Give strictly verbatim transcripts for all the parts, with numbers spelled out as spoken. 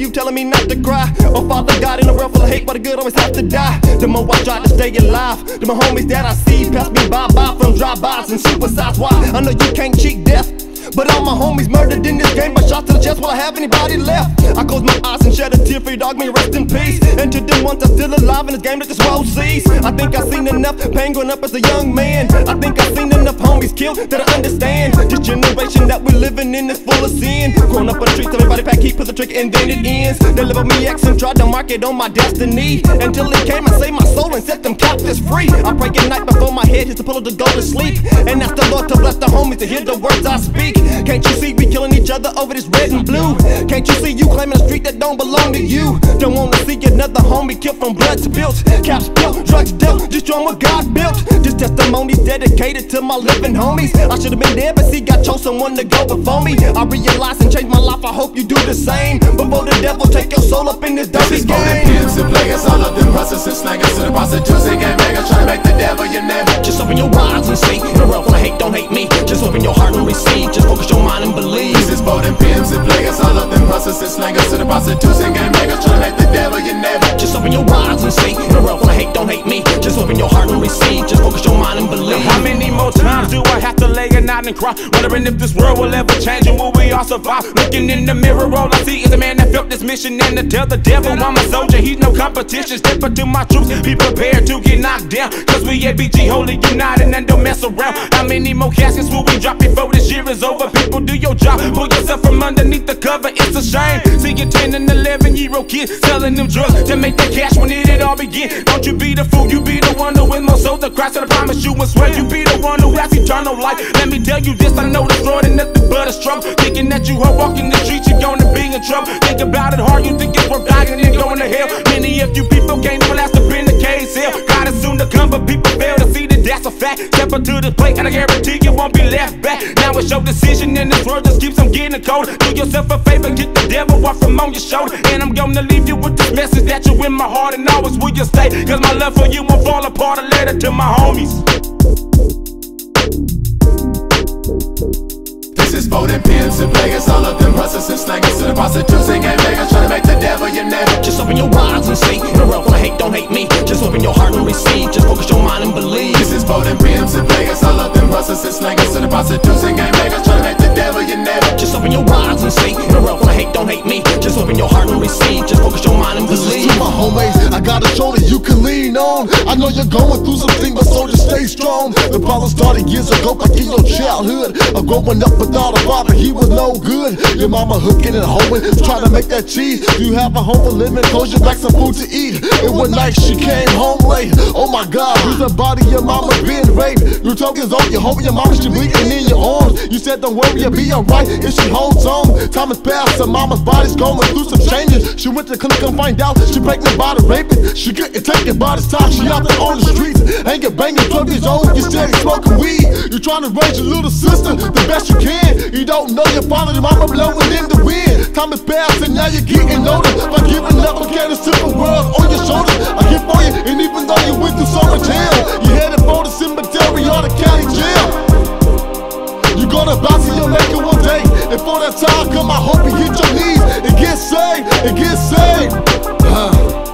keep telling me not to cry. Oh Father God, in a world full of hate, why the good always have to die? The more I try to stay alive, the more homies that I see pass me by, by from drive-bys and suicides. Why? I know you can't cheat death, but all my homies murdered in this game by shots to the chest. Will I have anybody left? I close my eyes and shed a tear for your dog, may rest in peace. And to them ones that's still alive in this game that this world sees, I think I've seen enough pain growing up as a young man. I think I've seen enough homies killed that I understand. This generation that we're living in is full of sin. Growing up on the streets, everybody pack heat, put the trigger and then it ends. They live on me X and tried to mark it on my destiny, until it came and saved my soul and set them captives free. I pray at night before my head hits the pillow to go to sleep, and ask the Lord to bless the homies to hear the words I speak. Can't you see we killing each other over this red and blue? Can't you see you claiming a street that don't belong to you? Don't wanna see another homie killed from blood spilled, caps spilled, drugs dealt, destroying what God built. This testimony's dedicated to my living homies. I should've been there, but see, God chose someone to go before me. I realized and changed my life, I hope you do the same. Before the devil take your soul up in this dirty game. Pimps and players, all of them hustlers and slangers, to the prostitutes and gang bangers, trying to make the devil your neighbor. Just open your eyes and see, in a world full of hate, don't hate me. Just open your heart and receive, just focus your mind and believe. This is for them pimps and players, all of them hustlers and slangers, to the prostitutes and gang bangers, trying to make the devil your neighbor. Just open your eyes and see, in a world full of hate, don't hate me. Just open your heart and receive, just focus your mind and believe. How many more times do I have to lay a night and cry, wondering if this world will ever change and will we all survive? Looking in the mirror, all I see is a man that felt this mission, and to tell the devil I'm a soldier, he's no competition. Step up to my troops, be prepared to get knocked down, cause we A B G holy united and don't mess around. How many more caskets will we drop before this year is over? People, do your job, pull yourself from underneath the cover, it's a shame. Seeing ten and eleven year old kids selling them drugs to make that cash when it, it all begin. Don't you be the fool, you be the one who win more souls than Christ, and I promise you and swear you be the one who has eternal life. Let me tell you this, I know this Lord ain't nothing but a struggle. Thinking that you are walking the streets, you're gonna be in trouble. Think about it hard, you think it's worth dying and going to hell. Many of you people can't even last up in the case hell. God is soon to come, but people fail to see that that's a fact. Step up to the plate and I guarantee you won't be left back. Now it's your decision and this world just keeps on getting colder. Do yourself a favor, get the devil off from on your shoulder. And I'm gonna leave you with this message that you in my heart and always will you stay. Cause my love for you won't fall apart. A letter to my homies. This is for them pimps and players, all of them hustlers and slangers, to the prostitutes and gang bangers, trying to make the devil your neighbor. Just open your eyes and see, in a world full of hate, don't hate me. Just open your heart and receive, just focus your mind and believe. This is for them pimps and players, all of them hustlers and slangers, to the prostitutes and gang bangers, trying to make the devil your neighbor. Just open your eyes and see, in a world full of hate, don't hate me. Just open your heart and receive, just focus your mind and believe. This is to my homies, I got a shoulder you can lean on. I know you're going through some things, but so just stay strong. The problem started years ago, like in your childhood, of growing up without a father, he was no good. Your mama hooking and hoeing, trying to make that cheese. You have a home for living, close your back, some food to eat. It was nice, she came home late. Oh my God, who's the body your mama being raped? You talk is on your home, your mama, she bleeding in your arms. You said don't worry, you'll be alright if she holds on. Time has passed, her mama's body's going through some changes. She went to the clinic and find out she pregnant by the rapist. She getting taken by this time, she out there on the streets, hanging, banging, twelve years old, you steady smoking weed. You trying to raise your little sister the best you can. You don't know your father, your mama blowing in the wind. Time has passed and now you're getting older. By giving up, okay, the simple world on your shoulders. I get for you, and even though you went through so much hell, you headed for the cemetery or the county jail. You gonna bounce to your maker one day, and for that time come, I hope you hit your knees and get saved, and get saved, uh,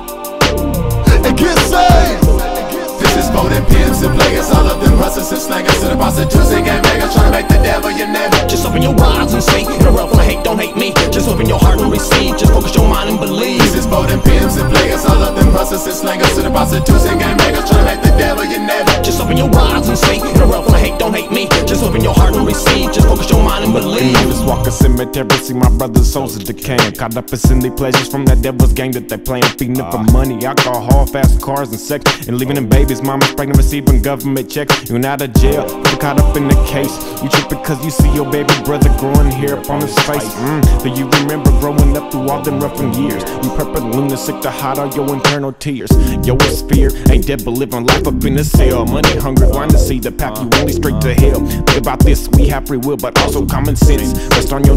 and get saved. This is for them pimps and players, all of them hustlers and slangers, to the prostitutes and gang bangers, trying to make the devil your neighbor. Just open your eyes and see, in a world full of hate, don't hate me. Just open your heart and receive, just focus your mind and believe. This is for them pimps and players, all of them hustlers and slangers, to the prostitutes and gang bangers, trying to make the devil your neighbor. Just open your eyes and see, in a world full of hate, don't hate me. Just open your heart and receive, just focus your mind and believe. Just walk a cemetery, see my brother's souls are decaying, caught up in silly pleasures from that devil's game that they playing, feeding up for money, alcohol, fast cars and sex, and leaving them babies, mama's pregnant, receiving government checks. You're out of jail, you're caught up in the case. You trip because you see your baby brother growing hair up on his face. Mm. Do you remember growing up through all them roughen years? You purple lunatic to hide all your internal tears. Your fear ain't dead but living life up in the cell. Money hungry, blind to see the path, you only straight to hell. Think about this, we have free will but also common sense. Rest on your knees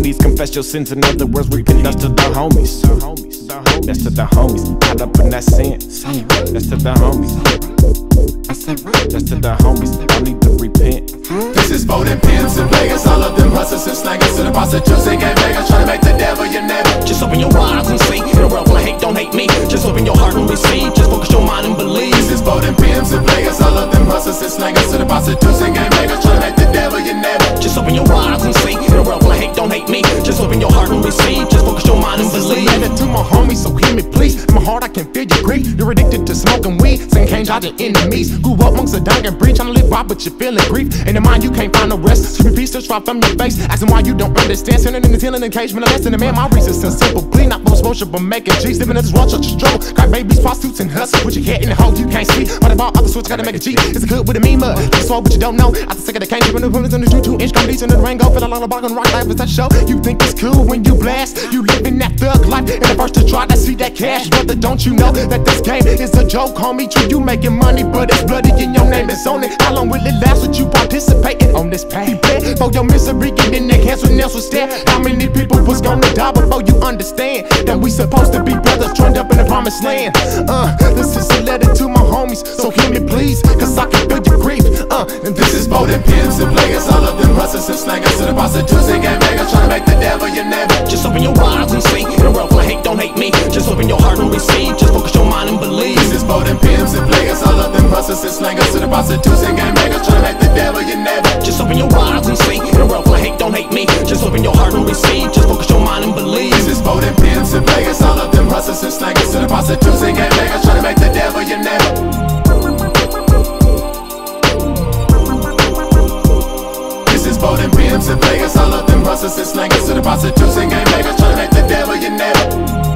enemies. Confess your sins, in other words, repent. That's to the homies. That's to the homies. Caught up in that sin. That's to the homies. That's to the homies. I need to repent. This is for them pimps and players, all of them hustlers and slangers, to the prostitutes and gang bangers, trying to make the devil your neighbor. Just open your eyes and see. In a world full of hate, don't hate me. Just open your heart and receive. Just focus your mind and believe. This is for them pimps and players, all of them hustlers and slangers, to the prostitutes and gang bangers, trying to make the devil your neighbor. Just open your eyes and see. In a world full of hate, don't hate me. Just open your heart and receive. Just focus your mind and believe. Letter to my homies, so hear me please. In my heart I can feel your grief. You're addicted to smoking weed, saying can't dodge your enemies. Grew up amongst a dying breed, trying to live right, but you're feeling grief. In the mind you can't find no rest. Screaming peace to strip from your face, asking why you don't understand. Sending in the healing in cage, been a lesson. And man, my reasons are simple. Plea, not most motion, but making G's. Living in this world, such a struggle. Got babies, prostitutes, and hustlers. Put your head in the hole, you can't see. But about other sorts, gotta make a G. It's a good with a meme. That's swore, but you don't know. I think I can't even the women's in the two two inch comedies in the rainbow. Feel a lot of bargain rock life is that show. You think it's cool when you blast. You living that thug life. And the first to try to see that cash. Brother, don't you know that this game is a joke? Homie, true, you making money, but it's bloody in your name. It's on it. How long will it last with you participating on this path? Prepare for your misery, getting that cancer nails will stare. How many people was gonna die before you understand that we supposed to be brothers joined up in the promised land? Uh, this is a letter to my homies, so hear me please, cause I can feel your grief. Uh, and This is for them pimps and players, all of them hustlers and slangers, to the prostitutes and gang bangers, trying to make the devil your neighbor. Just open your eyes and see. In a world full of hate, don't hate me. Just open your heart and receive. Just focus your mind and believe. This is for them pimps and players, all of them hustlers and slangers, to the prostitutes and gang bangers, trying to make the devil your neighbor. Just open your eyes and see. In a world full of hate, don't hate me. Just open your heart and receive. Just focus your mind and believe. This is for them pimps and players, all of them hustlers and slangers, to the prostitutes and gang bangers, trying to make the devil your neighbor. This is for them pimps and players, all of them hustlers and slangers, to the prostitutes and gang bangers, trying to make the devil your neighbor.